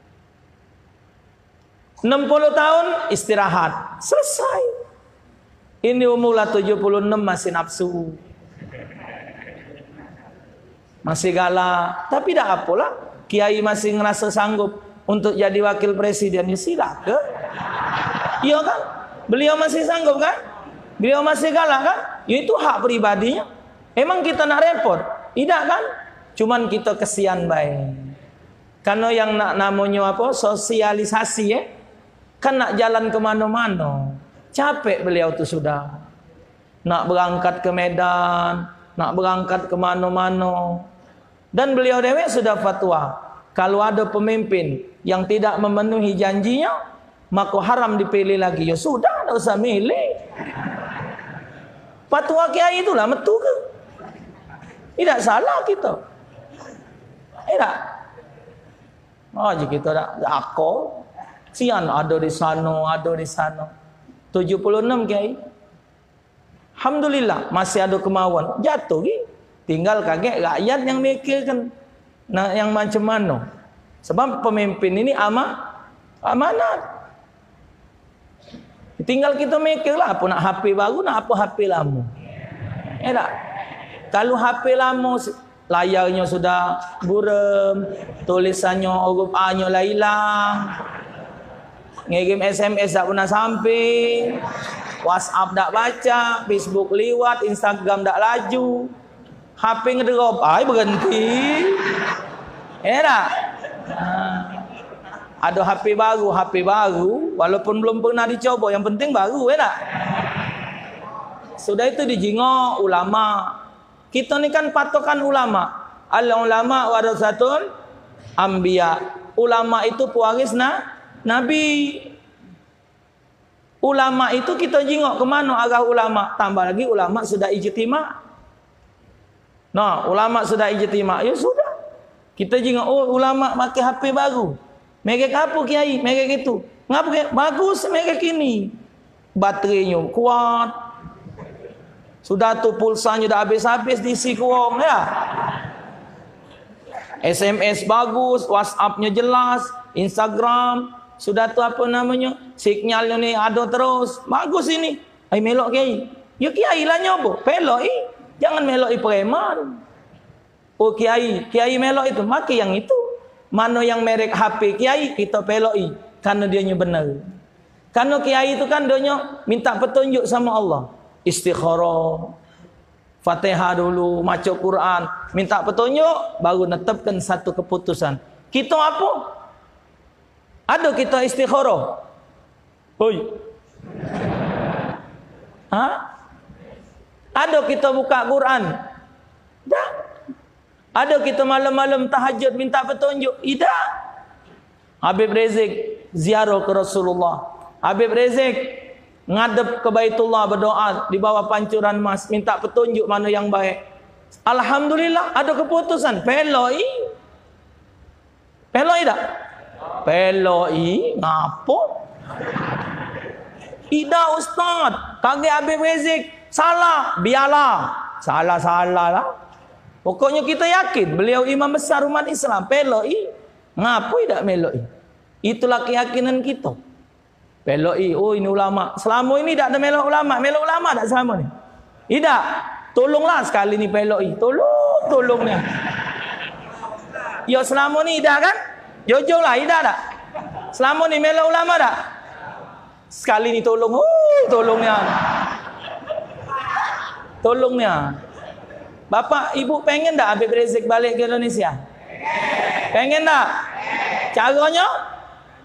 60 tahun istirahat. Selesai. Ini umurlah 76 masih nafsu. Masih galak. Tapi tak apalah. Kiai masih ngerasa sanggup untuk jadi wakil presiden. Ya silakan. Iya kan? Beliau masih sanggup kan? Beliau masih galak kan? Ya itu hak pribadinya. Emang kita nak repot? Tidak kan? Cuman kita kesian baik. Karena yang nak namanya apa? Sosialisasi ya. Kan nak jalan ke mana-mana. Capek beliau tu sudah. Nak berangkat ke Medan, nak berangkat ke mana-mana. Dan beliau dewek sudah fatwa. Kalau ada pemimpin yang tidak memenuhi janjinya, maka haram dipilih lagi. Ya sudah, tak usah milih. Fatwa kiai itulah metu ke? Tidak salah kita. Tidak. Oh, jika kita tak aku sian ada di sana, ada di sana. 76 kiai. Alhamdulillah masih ada kemauan. Jatuh ki. Tinggal kaget rakyat yang mikirkan nah yang macam mana. Sebab pemimpin ini amanat. Tinggal kita mikirlah apa nak HP baru, nak apa HP lama. Tak? Kalau HP lama layarnya sudah buram, tulisannya huruf A-nya lah hilang. Ngirim SMS tak pernah sampai, WhatsApp tak baca, Facebook liwat, Instagram tak laju, HP ngedrop, berhenti. Tak? Ada HP baru, walaupun belum pernah dicoba, yang penting baru, tak? Sudah itu dijingok ulama. Kita ni kan patokan ulama. Al-ulama warasatul anbiya. ulama itu pewaris Nabi. Ulama itu kita jengok ke mana arah ulama. Tambah lagi ulama sudah ijtima'. Nah, ulama sudah ijtima', ya sudah. Kita jengok, oh ulama pakai HP baru. Merek apa kiai? Merek itu. Ngapa? Bagus merek ini. Baterainya kuat. Sudah tu pulsanya dah habis-habis diisi kurang ya. SMS bagus, WhatsApp-nya jelas, Instagram, sudah tu apa namanya? Signalnya ni ada terus. Bagus ini. Ai melok kiai. Ya kiai lah nyobo. Pelok jangan melok preman. Oh kiai melok itu, maki yang itu. Mana yang merek HP kiai kita peloi karena dianya benar. Karena kiai itu kan donya minta petunjuk sama Allah. Istikharah, Fatihah dulu, maca Quran, minta petunjuk, baru netapkan satu keputusan. Kita apa? Ada kita istikharah. Hoi. Ada kita buka Quran. Dah. Ada kita malam-malam tahajud minta petunjuk. Tidak. Habib Rizik ziarah ke Rasulullah. Habib Rizik ngadep ke Baitullah berdoa di bawah pancuran emas minta petunjuk mana yang baik. Alhamdulillah ada keputusan. Peloi tak? Peloi ngapo? Tidak ustaz. Kaki Habib Rizik salah, biarlah. Salah lah. Pokoknya kita yakin beliau imam besar umat Islam. Peloi ngapo tidak meloi? Itulah keyakinan kita. Peloi, oh ini ulama. Selama ini tak ada melok ulama. Melok ulama tak selama ni? Tidak. Tolonglah sekali ni peloi. Tolongnya. Ya selama ni dah kan? Jujur lah, tidak tak? Selama ni melok ulama tak? Sekali ni tolong. Tolongnya. Bapak, ibu pengen tak Habib Rizik balik ke Indonesia? Pengen tak? Caranya?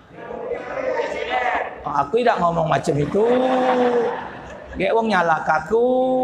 Aku tidak ngomong macam itu. Gek wong nyalak aku.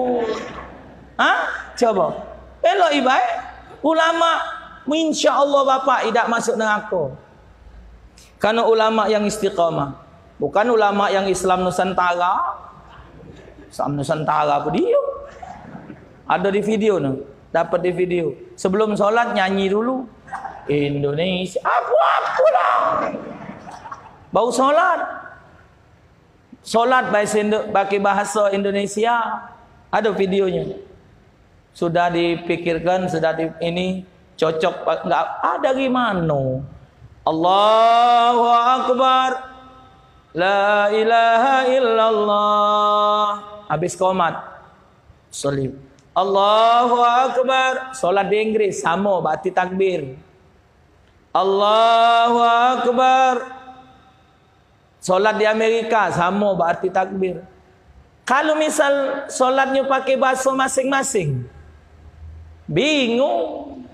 Coba. Pelok ibaik. Ulama insya-Allah bapak tidak masuk neraka. Karena ulama yang istiqamah. Bukan ulama yang Islam Nusantara. Islam Nusantara apa dia? Ada di video ni. Dapat di video. Sebelum solat nyanyi dulu. Indonesia. Aku lah. Bau solat. Solat pakai bahasa Indonesia. Ada videonya. Sudah dipikirkan, ini cocok enggak ada gimana. Allahu Akbar. La ilaha illallah. Habis qomat. Salim. Allahu Akbar. Solat di Inggris sama berarti takbir. Allahu Akbar. Solat di Amerika sama berarti takbir. Kalau misal solatnya pakai bahasa masing-masing, bingung.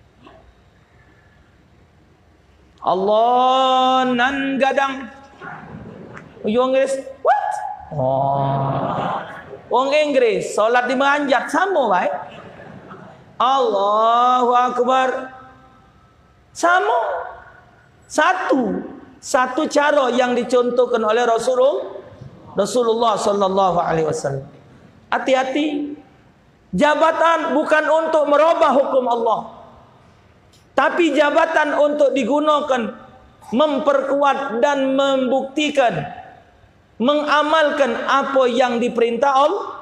Allah nan gadang. Orang Inggris, what? Orang Inggris solat di meranjat sama baik. Allahu Akbar. Sama. Satu cara yang dicontohkan oleh Rasulullah sallallahu alaihi wasallam. Hati-hati. Jabatan bukan untuk merubah hukum Allah. Tapi jabatan untuk digunakan memperkuat dan membuktikan, mengamalkan apa yang diperintah Allah.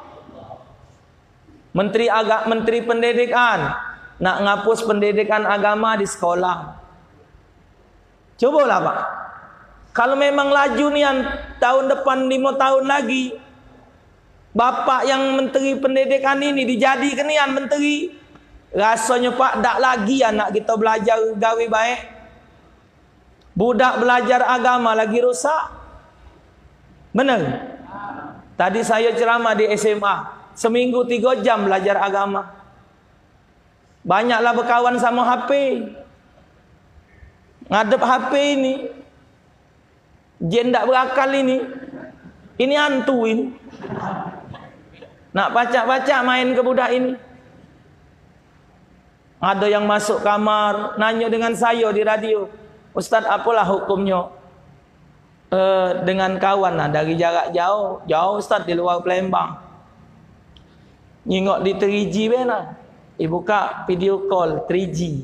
Menteri Pendidikan nak ngapus pendidikan agama di sekolah. Cobalah Pak. Kalau memang laju nian tahun depan 5 tahun lagi, bapak yang menteri pendidikan ini dijadikan nian menteri, rasanya Pak tak lagi anak kita belajar gawe baik. Budak belajar agama lagi rusak. Benar? Tadi saya ceramah di SMA, seminggu 3 jam belajar agama. Banyaklah berkawan sama HP. Ngadep HP ini. Jen tak berakal ini. Ini hantu ini. Nak baca-baca main ke budak ini. Ada yang masuk kamar nanya dengan saya di radio. Ustaz, apalah hukumnya dengan kawan lah, dari jarak jauh Ustaz, di luar Palembang, nyingok di 3G benar, buka video call 3G.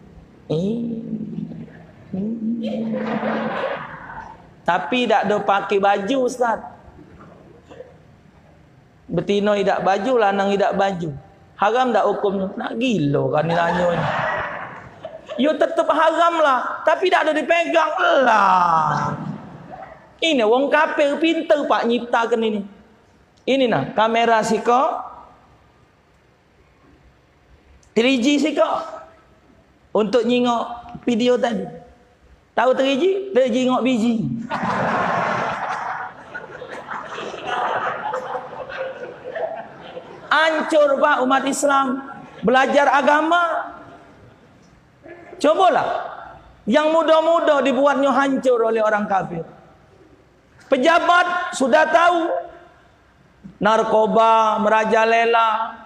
Tapi tak ada pakai baju Ustaz. Betina tidak baju, lanang tidak baju. Haram tak hukumnya? Nak gila kan ni tanya ni. Yo tetap haram lah, tapi tak ada dipegang lah. Ini wong kafir pintar pak nyiptakan ini. Ini nah kamera siko 3G siko untuk nyingok video tadi. Tahu 3G? 3G ngok biji. Hancur pak umat Islam belajar agama. Cobalah yang muda-muda dibuatnya hancur oleh orang kafir. Pejabat sudah tahu narkoba merajalela,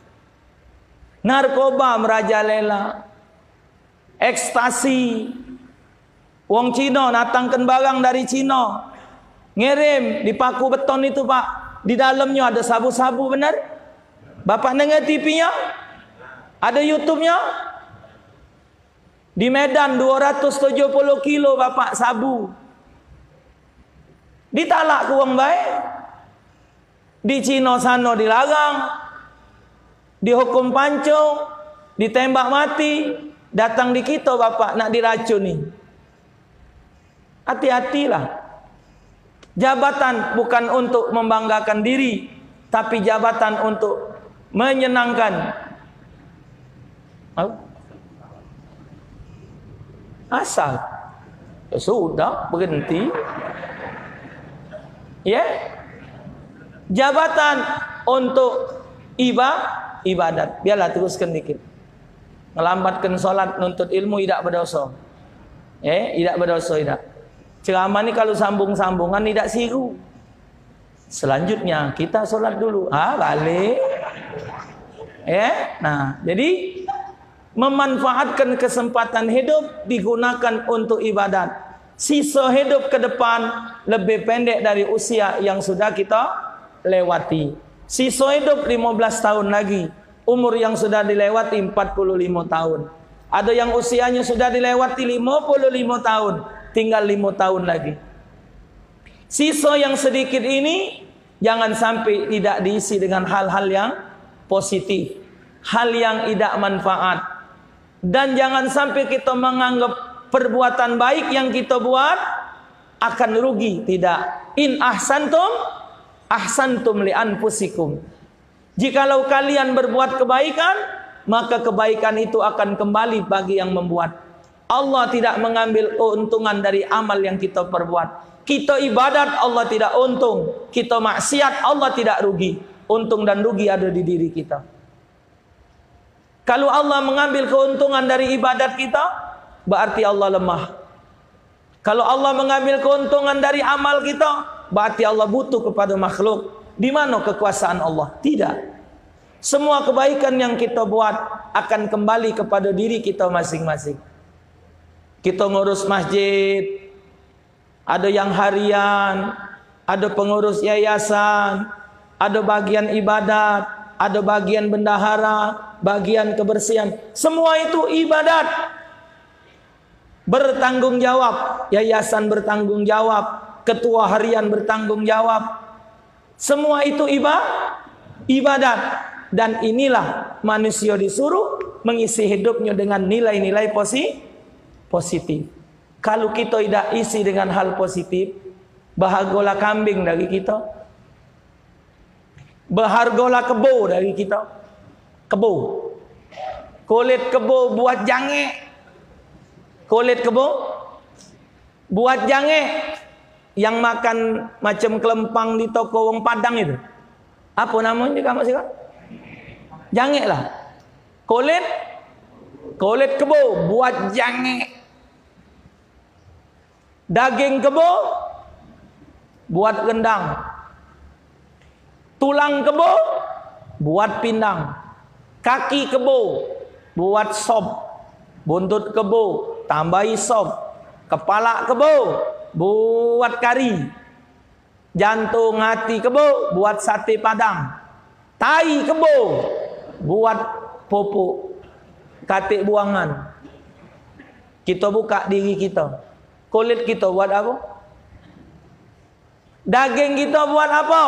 ekstasi. Wong Cina datangkan barang dari Cina, ngirim di paku beton itu pak, di dalamnya ada sabu-sabu, benar? Bapak dengar TV-nya, ada YouTube-nya. Di Medan 270 kilo bapak sabu. Ditalak ke wong baik. Di Cina sana dilarang, dihukum pancung, ditembak mati. Datang di kita bapak nak diracuni. Hati-hatilah. Jabatan bukan untuk membanggakan diri, tapi jabatan untuk menyenangkan. Asal ya sudah berhenti. Ya, jabatan untuk ibadat. Biarlah teruskan dikit. Melambatkan solat, nuntut ilmu tidak berdosa. Tidak berdosa tidak. Ceramah ni kalau sambung-sambungan tidak siru. Selanjutnya kita solat dulu. Balik. Nah, jadi memanfaatkan kesempatan hidup digunakan untuk ibadat. Sisa hidup ke depan lebih pendek dari usia yang sudah kita lewati. Sisa hidup 15 tahun lagi. Umur yang sudah dilewati 45 tahun. Ada yang usianya sudah dilewati 55 tahun. Tinggal 5 tahun lagi. Sisa yang sedikit ini jangan sampai tidak diisi dengan hal-hal yang positif, hal yang tidak manfaat. Dan jangan sampai kita menganggap perbuatan baik yang kita buat akan rugi. Tidak. In ahsantum li anfusikum. Jikalau kalian berbuat kebaikan, maka kebaikan itu akan kembali bagi yang membuat. Allah tidak mengambil keuntungan dari amal yang kita perbuat. Kita ibadat, Allah tidak untung. Kita maksiat, Allah tidak rugi. Untung dan rugi ada di diri kita. Kalau Allah mengambil keuntungan dari ibadat kita, berarti Allah lemah. Kalau Allah mengambil keuntungan dari amal kita, berarti Allah butuh kepada makhluk. Di mana kekuasaan Allah? Tidak. Semua kebaikan yang kita buat akan kembali kepada diri kita masing-masing. Kita ngurus masjid, ada yang harian, ada pengurus yayasan, ada bagian ibadat, ada bagian bendahara, bagian kebersihan. Semua itu ibadat. Bertanggung jawab, yayasan bertanggung jawab, ketua harian bertanggung jawab. Semua itu ibadat. Dan inilah manusia disuruh mengisi hidupnya dengan nilai-nilai positif. Kalau kita tidak isi dengan hal positif, bahagola kambing dari kita, bahagola kebo dari kita. Kebo, kulit kebo buat jange, kulit kebo buat jange. Yang makan macam kelempang di toko wong Padang itu, apa namanya kamu sih kan? Jange lah. Kulit kebo buat jange. Daging kebo buat rendang. Tulang kebo buat pindang. Kaki kebo buat sop. Buntut kebo tambahi sop. Kepala kebo, buat kari. Jantung, hati kebo, buat sate padang. Tai kebo, buat popok. Katik buangan. Kita buka diri kita. Kulit kita buat apa? Daging kita buat apa?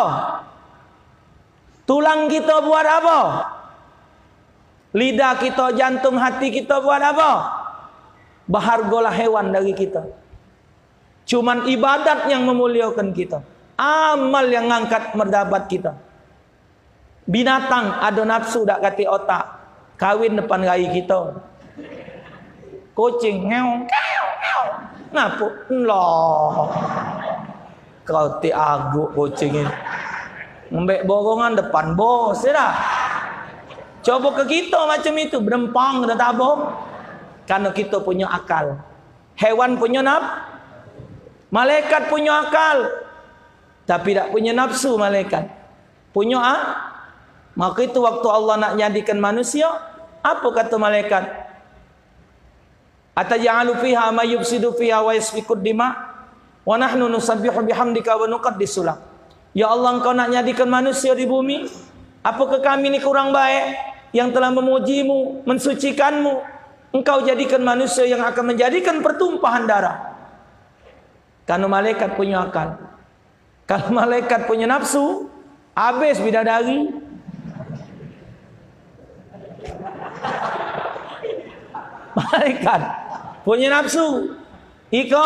Tulang kita buat apa? Lidah kita, jantung, hati kita buat apa? Berhargalah hewan dari kita. Cuman ibadat yang memuliakan kita. Amal yang ngangkat martabat kita. Binatang ada nafsu dak kati otak. Kawin depan rai kita. Kucing ngeong ngeong. Ngapo? Loh. Kau ti aguk kucing ini. Ngembek borongan depan bos, dah. Coba ke kita macam itu, berempang dah tabung. Karena kita punya akal. Hewan punya malaikat punya akal. Tapi tak punya nafsu malaikat. Punya maka itu waktu Allah nak jadikan manusia, apa kata malaikat? Ataj'alu fiha ma yufsidu fiha wa yasfikud dima wa nahnu nusabbihu bihamdika wa nuqaddisu lak. Ya Allah, engkau nak jadikan manusia di bumi, apakah kami ini kurang baik yang telah memujimu, mensucikanmu? Engkau jadikan manusia yang akan menjadikan pertumpahan darah. Karena malaikat punya akal. Kalau malaikat punya nafsu, habis bidadari. Malaikat punya nafsu, iko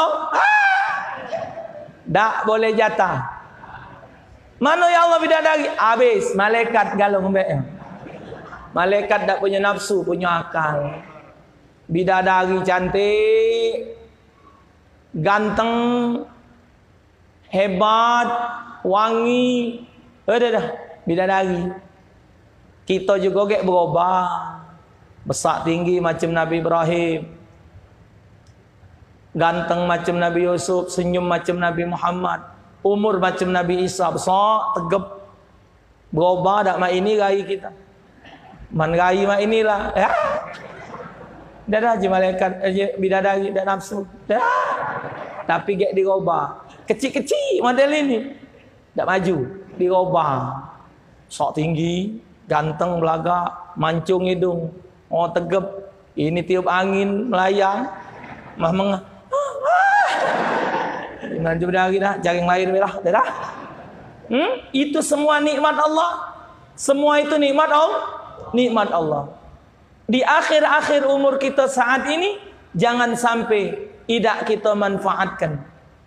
tak boleh jatah. Mana ya Allah bidadari? Habis malaikat galung mbek. Malaikat tak punya nafsu, punya akal. Bidadari cantik, ganteng, hebat, wangi. Dah bidadari. Kita juga gek berubah. Besar tinggi macam Nabi Ibrahim, ganteng macam Nabi Yusuf, senyum macam Nabi Muhammad, umur macam Nabi Isa, besar, tegap. Berubah tak mak ini rai kita. Man rai mak inilah ya. Dah je malaikat bidadari dak nafsu. Dah. Tapi gek dirubah. Kecil-kecil model ini. Tak maju, dirubah. Sok tinggi, ganteng belagak, mancung hidung. Oh tegap, ini tiup angin melayang, mah dengan jebedari dah, jaring lain merah, dah. Itu semua nikmat Allah. Semua itu nikmat Allah. Nikmat Allah. Di akhir-akhir umur kita saat ini, jangan sampai tidak kita manfaatkan.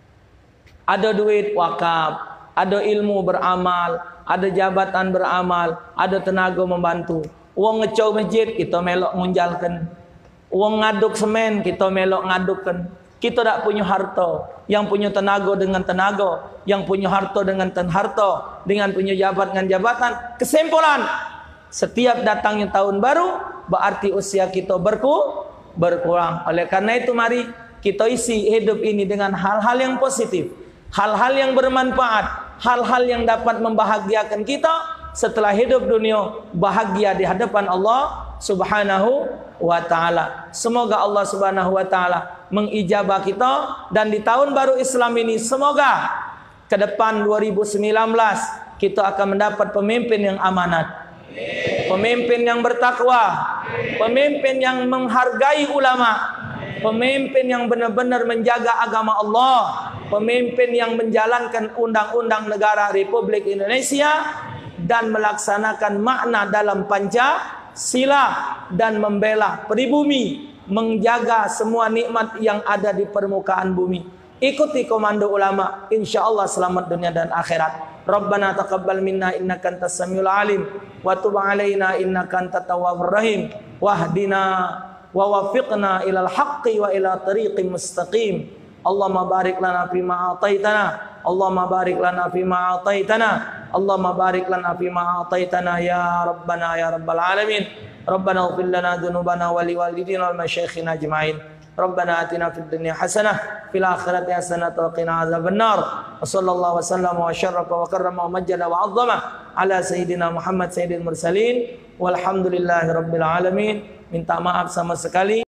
Ada duit wakaf, ada ilmu beramal, ada jabatan beramal, ada tenaga membantu. Uang ngecau masjid, kita melok ngunjalkan. Uang ngaduk semen, kita melok ngadukkan. Kita tak punya harta. Yang punya tenaga dengan tenaga. Yang punya harta dengan harta. Dengan punya jabatan dengan jabatan. Kesimpulan, setiap datangnya tahun baru, berarti usia kita berkurang. Oleh karena itu mari kita isi hidup ini dengan hal-hal yang positif. Hal-hal yang bermanfaat. Hal-hal yang dapat membahagiakan kita. Setelah hidup dunia bahagia di hadapan Allah Subhanahu wa ta'ala. Semoga Allah Subhanahu wa ta'ala mengijabah kita. Dan di tahun baru Islam ini semoga ke depan 2019 kita akan mendapat pemimpin yang amanat, pemimpin yang bertakwa, pemimpin yang menghargai ulama, pemimpin yang benar-benar menjaga agama Allah, pemimpin yang menjalankan undang-undang negara Republik Indonesia dan melaksanakan makna dalam Pancasila dan membela pribumi, menjaga semua nikmat yang ada di permukaan bumi. Ikuti komando ulama, insyaallah selamat dunia dan akhirat. Rabbana taqabbal minna innaka antas samiul alim wa tub alaina innaka antat tawwabur rahim wahdina wa waffiqna ilal haqqi wa ila tariqim mustaqim. Allahumma barik lana fima ataitana, Allahumma barik lana fima ataitana, Allahumma barik lana fima ataitana ya Rabbana ya Rabbal alamin. Rabbana ighfir lana dhunubana wa liwalidina wal masyayikhina ajma'in. Rabbana atina fid dunya hasanah fil akhirati hasanah wa qina adzabannar. Wa sallallahu wasallam wa syarrafa wa karrama wa majjada wa 'azzama ala sayyidina Muhammad sayyidil mursalin walhamdulillahi rabbil alamin. Minta maaf sama sekali